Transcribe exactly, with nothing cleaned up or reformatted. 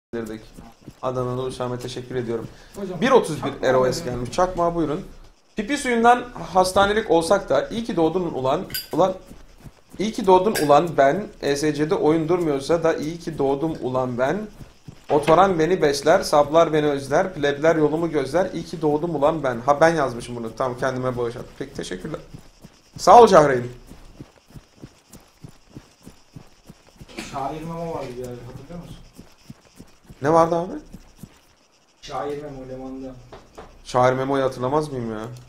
Dedik. Adana'da Uşağı'ma teşekkür ediyorum. Hocam, bir otuz bir çakma R O S haberim. gelmiş. Çakma buyurun. Pipi suyundan hastanelik olsak da iyi ki doğdun ulan. Ulan iyi ki doğdun ulan ben. E S C'de oyun durmuyorsa da iyi ki doğdum ulan ben. Otoran beni besler, saplar beni özler, plebler yolumu gözler. İyi ki doğdum ulan ben. Ha ben yazmışım bunu. Tamam kendime bağışladım. Peki teşekkürler. Sağ ol Cahreyn. Şair Memo vardı bir ara, hatırlıyor musun? Ne vardı abi? Şair Memo Leman'da. Şair Memo'yu hatırlamaz mıyım ya?